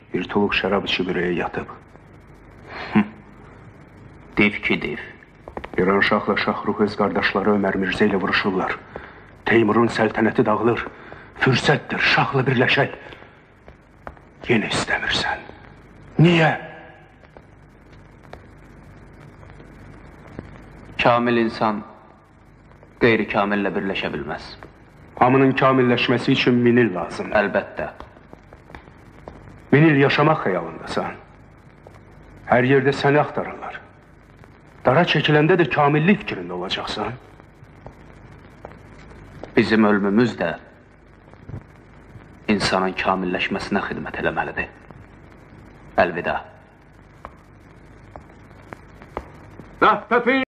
Bir tuluq şərab içib ürəyə yatıb. Div ki div. İranşahla Şahrux öz qardaşları Ömər Mirzə ilə vuruşurlar. Teymurun səltənəti dağılır. Fürsətdir, şahla birləşək. Yenə istəmirsən. Niyə? Kamil insan qeyri-kamillə birləşə bilməz. Hamının kamilləşməsi üçün 1000 il lazım. Əlbəttə. 1000 il yaşamaq xəyalındasan. Hər yerdə səni axtarırlar. Dara çəkiləndə də kamillik fikrində olacaqsan. Bizim ölümümüz də insanın kamilləşməsinə xidmət eləməlidir. Əlvida.